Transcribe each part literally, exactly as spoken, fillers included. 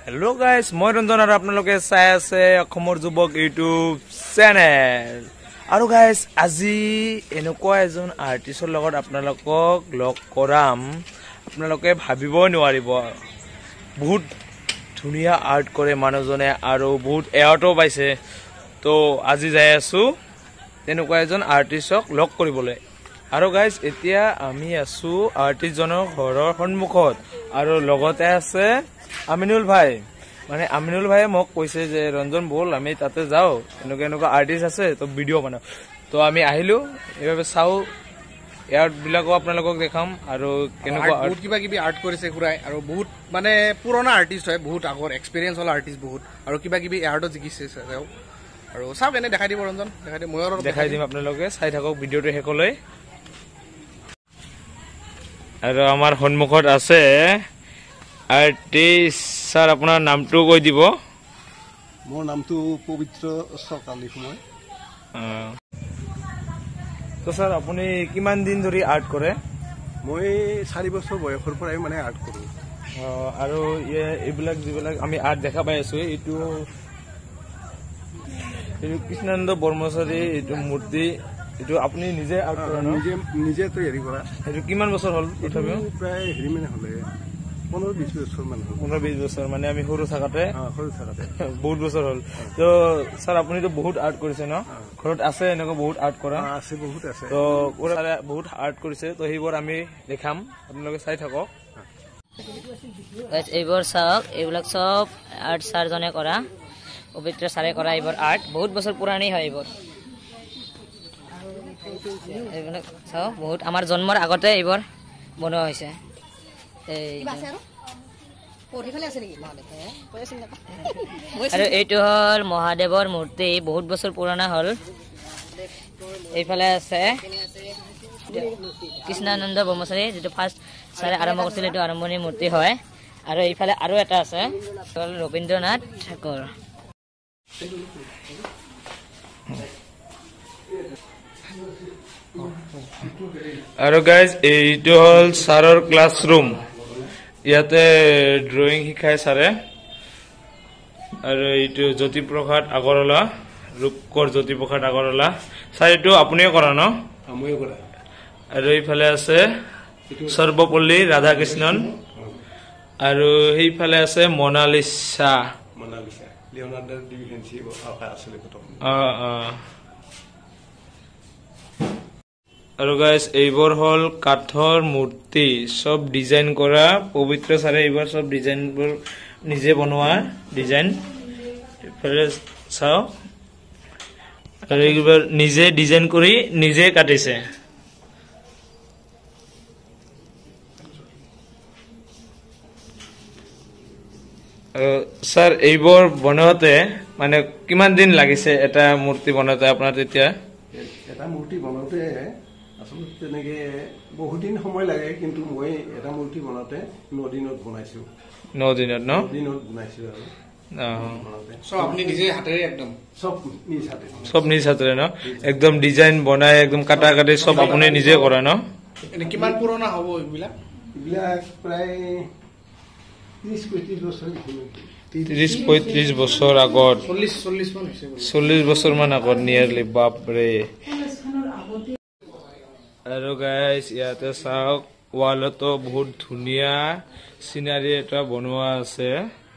Hello guys मैं रंजन और आपनालोके चाই আছে অসমৰ যুৱক ইউটিউব চেনেল আৰু গাইস আজি এনেকুৱা এজন আৰ্টিষ্টৰ লগত আপোনালোকক লগ কৰাম আপোনালোকে ভাবিব নোৱাৰিব বহুত ধুনিয়া আৰ্ট কৰে মানুহজনে আৰু বহুত এৱাৰ্ডও পাইছে তো আজি যাই আছো তেনেকুৱা এজন আৰ্টিষ্টক লগ কৰিবলৈ আৰু গাইস এতিয়া আমি আছো আৰ্টিষ্টজনৰ ঘৰৰ সন্মুখত আৰু লগতে আছে আমিনুল ভাই মানে আমিনুল ভাই মোক কৈছে যে ৰঞ্জন বল আমি তাতে যাও এনেকুৱা এনেকুৱা আৰ্টিষ্ট আছে তো ভিডিও বনাও তো আমি আহিলো এবাৰ চাও এয়াৰ বিলাকো আপোনালোকক দেখাম আৰু কেনেকুৱা বহুত কিবা কিবি আৰ্ট কৰিছে খুৰাই আৰু বহুত মানে পুৰণা আৰ্টিষ্ট হয় বহুত আগৰ এক্সপেৰিয়েন্স হল আৰ্টিষ্ট বহুত আৰু কিবা কিবি এয়াৰ্ডত জিকিছে তেওঁ আৰু চাওক এনে দেখাই দিব ৰঞ্জন দেখাই দিম মই আৰু দেখাই দিম আপোনালোকে চাই থাকক ভিডিওটো শেষলৈ আৰু আমাৰ সন্মুখত আছে আৰ্টিষ্ট স্যার আপনার নামটো কৈ দিব মোৰ নামটো পবিত্ৰ সকালি সময় তো স্যার আপুনি কিমান দিন ধৰি আৰ্ট কৰে মই চাৰি বছৰ বয়সৰ পৰাই মানে আৰ্ট কৰো আৰু এইবিলাক যিবিলাক আমি আৰ্ট দেখা পাই আছো এইটো এইটো কৃষ্ণানন্দ বৰ্মচাৰী এইটো মূৰ্তি এইটো আপুনি নিজে আৰ্ট কৰে নিজে নিজে তৈয়াৰী কৰা এইটো কিমান বছৰ হ'ল তথাপিও প্ৰায় হেৰি মানে হ'লে পনেরো বিশ বছর মানে পনেরো বিশ বছর মানে আমি সরু থাকাতে সরু থাকাতে বহুত বছর হল তো স্যার আপনি তো বহুত আর্ট করেছে ন ঘরত আছে এনেকুৱা বহুত আর্ট কৰা আছে বহুত আছে তো বহুত আর্ট কৰিছে তো সেইবোৰ আমি দেখাম আপোনালোকে চাই থাকক এইবোৰ চাওক এইবিলাক সব আৰ্ট সাৰজনে কৰা পবিত্ৰ সাৰে কৰা এইবোৰ আৰ্ট বহুত বছৰ পুৰণি হয় এইবোৰ এইবিলাক চাওক বহুত আমাৰ জন্মৰ আগতে এইবোৰ বনোৱা হৈছে আৰু এইটো হল মহাদেৱৰ মূৰ্তি বহুত বছৰ পুৰণা হল এইফালে আছে কৃষ্ণানন্দ ব্ৰহ্মচাৰী যেটো ফাৰ্ষ্ট সাৰে আৰম্ভ কৰিছিল এইটো আৰম্ভণি মূৰ্তি হয় আৰু এইফালে আৰু এটা আছে ৰবীন্দ্ৰনাথ ঠাকুৰ আৰু গাইজ এইটো হল সাৰৰ ক্লাছৰুম ইয়াতে ড্ৰয়িং শিকায় সাৰে আৰু এইটো জ্যোতিপ্ৰসাদ আগৰৱালা ৰূপকৰ জ্যোতিপ্ৰসাদ আগৰৱালা সাৰ এইটো আপুনিও কৰা ন মইও কৰা আৰু এইফালে আছে সৰ্বপল্লী ৰাধাকৃষ্ণন আৰু সেইফালে আছে Mona Lisa Mona Lisa Leonardo da Vinci আকা আছিল প্ৰথম আ আ আৰু গাইস এইবোৰ হল কাঠৰ মূৰ্তি সব ডিজাইন কৰা পবিত্ৰ সাৰে এইবোৰ সব ডিজাইনবোৰ নিজে বনোৱা ডিজাইন ফলে চাও আৰু এইবোৰ নিজে ডিজাইন কৰি নিজে কাটিছে স্যার এইবোৰ বনাওতে মানে কিমান দিন লাগিছে এটা মূৰ্তি বনাওতে আপোনাৰ তেতিয়া এটা মূৰ্তি বনাওতে আসলে তেনেকে বহুত দিন সময় লাগে কিন্তু মই এটা মূৰ্তি বনাওতে ন দিনত বনাইছো ন দিনত ন দিনত বনাইছো আৰু সব আপনি নিজে হাতেৰে একদম সব নিজ হাতে সব নিজ হাতেৰে ন একদম ডিজাইন বনাই একদম কাটা কাটি সব আপুনি নিজে কৰে ন এনে কিমান পুৰণা হ'ব এইবিলাক এইবিলাক প্ৰায় ত্ৰিশ পঁয়ত্ৰিশ বছৰ ত্ৰিশ পঁয়ত্ৰিশ বছৰ আগত চল্লিশ চল্লিশ মান হৈছে চল্লিশ বছৰ মান আগত নিয়াৰলি বাপৰে আৰু গাইস ইয়াতে চাওক ৱালতো বহুত ধুনীয়া সিনাৰি এটা বনোৱা আছে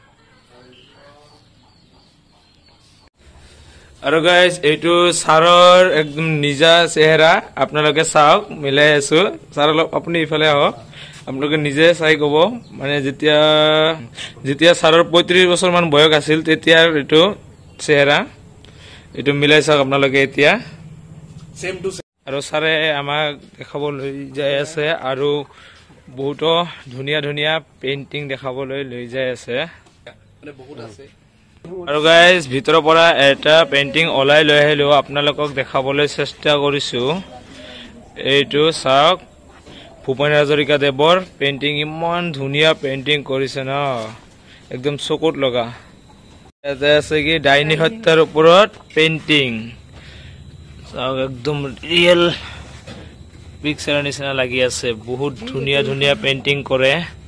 আৰু গাইস এইটো সাৰৰ একদম নিজা চেহাৰা আপোনালোকে চাওক মিলাই আছো সাৰ অলপ আপুনি ইফালে আহক আপোনালোকে নিজে চাই কব মানে যেতিয়া যেতিয়া সাৰৰ পঁয়ত্ৰিশ বছৰ মান বয়স আছিল তেতিয়া এইটো চেহাৰা এইটো মিলাই চাওক আপোনালোকে এতিয়া সেম টু আৰু সাৰে আমাক দেখাবলৈ যাই আছে আৰু বহুত ধুনীয়া ধুনীয়া পেইন্টিং দেখাবলৈ লৈ যাই আছে মানে বহুত আছে আৰু গাইস ভিতৰৰ পৰা এটা পেইন্টিং ওলাই লৈ আহিলো আপোনালোকক দেখাবলৈ চেষ্টা কৰিছো এইটো চাওক ভূপেন হাজৰিকা দেৱৰ পেইন্টিং ইমান ধুনীয়া পেইন্টিং কৰিছে ন একদম চকুত লগা এটা আছে কি ডাইনী হত্যাৰ ওপৰত পেইন্টিং চাওক একদম ৰিয়েল পিকচাৰৰ নিচিনা লাগি আছে বহুত ধুনীয়া ধুনীয়া পেইন্টিং কৰে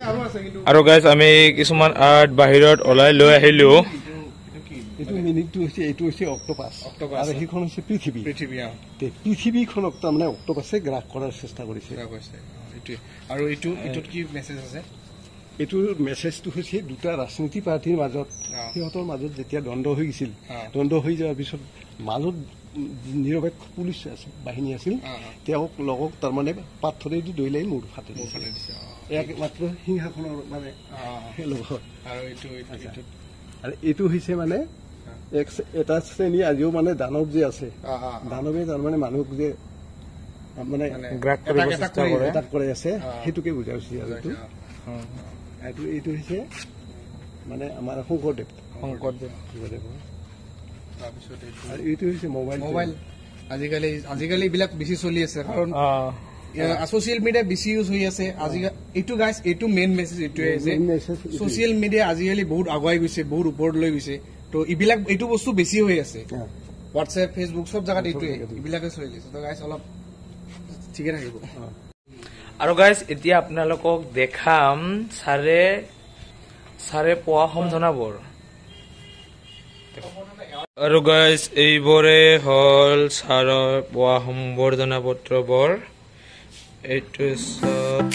আৰু আছে কিন্তু আৰু গাইজ আমি কিছুমান আৰ্ট বাহিৰত ওলাই লৈ আহিলো এইটো মিনিটটো হৈছে এইটো হৈছে অক্টোপাছ অক্টোপাছ। আৰু সেইখন হৈছে পৃথিৱী পৃথিৱী অ তে পৃথিৱীখনক তাৰমানে অক্টোপাছে গ্ৰাস কৰাৰ চেষ্টা কৰিছে কিবা কৈছে অ, এইটোৱে আৰু এইটো এইটোত কি মেছেজ আছে এইটোৰ মেছেজটো হৈছে দুটা ৰাজনীতি পাৰ্টীৰ মাজত অ। সিহঁতৰ মাজত যেতিয়া দ্বন্দ্ব হৈ গৈছিল অ। দ্বন্দ্ব হৈ যোৱাৰ পিছত মাজত নিৰপেক্ষ পুলিচ আছিল বাহিনী আছিল অ, অ। তেওঁক লগক তাৰমানে পাথৰেদি দৈলাই মূৰ ফাটি মোৰ দিছিল ফালে দিছে অ। এক মাত্ৰ সিংহাসনৰ মানে অ, সেই লগত আৰু এইটো এইটো- আচ্ছা। এইটোত আৰু এইটো হৈছে মানে এক এটা শ্ৰেণী আজিও মানে দানৱ যে আছে অ, অ, অ। দানৱে তাৰমানে মানুহক যে মানে মানে গ্ৰাস কৰিব এটাক- এটাক চেষ্টা কৰি- কৰে। এটাক কৰি আছে অ। সেইটোকে বুজাইছে আৰু এইটো অ, এইটো এইটো হৈছে মানে আমাৰ শংকৰদেৱ শংকৰদেৱ শংকৰদেৱৰ তাৰপিছত এইটো আৰু এইটো হৈছে মোবাইল মোবাইল আজিকালি আজিকালি এইবিলাক বেছি চলি আছে কাৰণ অ ছচিয়েল মিডিয়া বেছি ইউজ হৈ আছে আজিকালি এইটো গাইজ এইটো মেইন মেছেজ এইটোৱে যে Main message এইটোৱে। ছচিয়েল মিডিয়া আজিকালি বহুত আগুৱাই গৈছে বহুত ওপৰত লৈ গৈছে তো এইবিলাক এইটো বস্তু বেছি হৈ আছে অ। হোৱাটছএপ ফেচবুক চব জাগাত এইটোৱে জেগাতে। এইবিলাকে চলি আছে তো গাইজ অলপ ঠিকে থাকিব আৰু গাইজ এতিয়া আপোনালোকক দেখাম ছাৰে ছাৰে পোৱা সম্বোধনাবোৰ আৰু গাইজ এইবোৰে হ'ল ছাৰৰ পোৱা সম্বৰ্ধনা পত্ৰবোৰ এইটো চব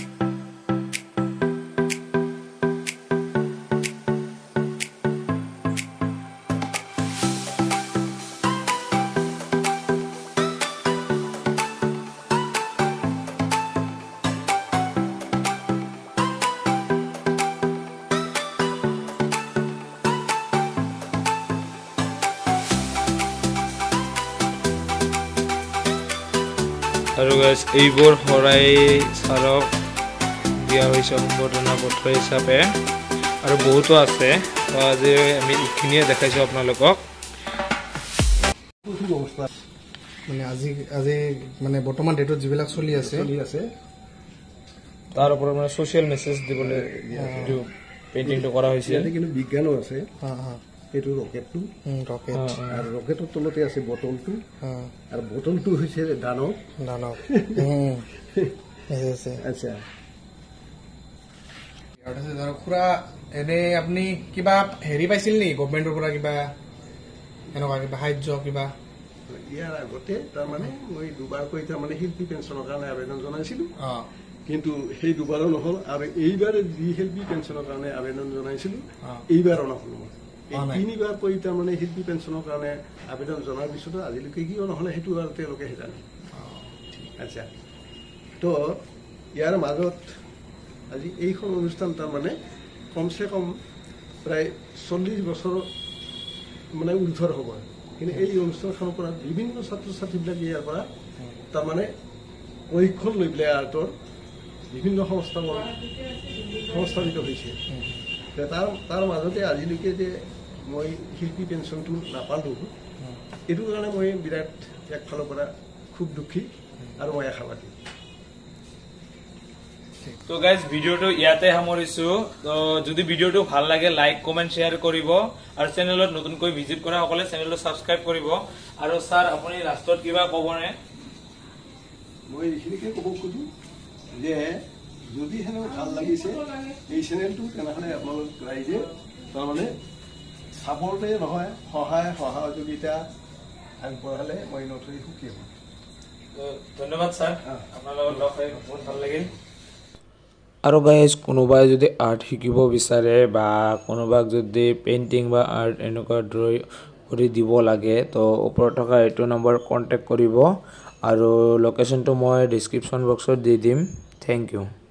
আৰু গাইজ এইবোৰ শৰাই ছাৰক দিয়া হৈছে সম্বৰ্ধনা পত্ৰ হিচাপে আৰু বহুতো আছে তো আজি আমি এইখিনিয়ে দেখাইছোঁ আপোনালোকক ব্যৱস্থা মানে আজি আজি মানে বৰ্তমান ডেটত যিবিলাক চলি আছে চলি আছে তাৰ ওপৰত মানে ছ'চিয়েল মেছেজ দিবলৈ এইটো পেইণ্টিংটো কৰা হৈছে ইয়াতে কিন্তু বিজ্ঞানো আছে হা হা এইটো ৰকেটটো ৰকেট আৰু ৰকেটৰ তলতে আছে বটলটো হা আৰু বটলটো হৈছে দানৱ দানৱ আছে আচ্ছা খুৰা এনে আপুনি কিবা হেৰি পাইছিল নেকি গভমেণ্টৰ পৰা কিবা এনেকুৱা কিবা সাহায্য কিবা ইয়াৰ আগতে তাৰমানে মই দুবাৰকৈ তাৰমানে শিল্পী পেঞ্চনৰ কাৰণে আবেদন জনাইছিলো অ কিন্তু সেই দুবাৰো নহল আৰু এইবাৰে যি শিল্পী পেঞ্চনৰ কাৰণে আবেদন জনাইছিলো অ। এইবাৰো নহল মোৰ এই হোৱা নাই। তিনিবাৰ কৰি তাৰমানে শিল্পী পেঞ্চনৰ কাৰণে আবেদন জনাৰ পিছতো আজিলৈকে কিয় নহলে সেইটো আৰু তেওঁলোকে জানে আচ্ছা তো ইয়াৰ মাজত আজি এইখন অনুষ্ঠান তাৰমানে কমচে কম প্ৰায় চল্লিছ বছৰ মানে ঊৰ্ধৰ হ'ব কিন্তু এই অনুষ্ঠানখনৰ পৰা বিভিন্ন ছাত্ৰ ছাত্ৰীবিলাকে ইয়াৰ পৰা তাৰমানে প্ৰশিক্ষণ লৈ পেলাই আৰ্টৰ বিভিন্ন সংস্থাপন সংস্থাপিত হৈছে তাৰ তাৰ মাজতে আজিলৈকে যে মই শিল্পী পেঞ্চনটো নাপালোঁ এইটো কাৰণে মই বিৰাট একফালৰ পৰা খুব দুখী আৰু মই আশাবাদী তো গাইজ ভিডিঅ'টো ইয়াতে সামৰিছো তো যদি ভিডিঅ'টো ভাল লাগে লাইক কমেণ্ট শ্বেয়াৰ কৰিব আৰু চেনেলত নতুনকৈ ভিজিট কৰা সকলে চেনেলটো ছাবস্ক্ৰাইব কৰিব আৰু ছাৰ আপুনি লাষ্টত কিবা ক'বনে মই এইখিনিকে ক'ব খোজো যে যদি হেনো ভাল লাগিছে এই চেনেলটো তেনেহ'লে আপোনালোক ৰাইজে তাৰমানে চাপৰ্টে নহয় সহায় সহযোগিতা আগবঢ়ালে মই নথৈ সুখী হ'ম তো ধন্যবাদ ছাৰ আপোনাৰ লগত লগ পাই বহুত ভাল লাগিল আৰু গাইজ কোনোবাই যদি আৰ্ট শিকিব বিচাৰে বা কোনোবাক যদি পেইণ্টিং বা আৰ্ট এনেকুৱা ড্ৰয়িং কৰি দিব লাগে তো ওপৰত থকা এইটো নম্বৰ কণ্টেক্ট কৰিব আৰু লোকেশ্যনটো মই ডিছক্ৰিপশ্যন বক্সত দি দিম থেংক ইউ